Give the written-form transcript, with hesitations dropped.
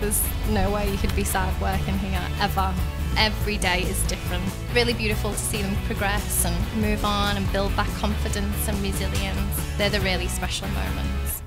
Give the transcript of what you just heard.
there's no way you could be sad working here, ever. Every day is different. Really beautiful to see them progress and move on and build back confidence and resilience. They're the really special moments.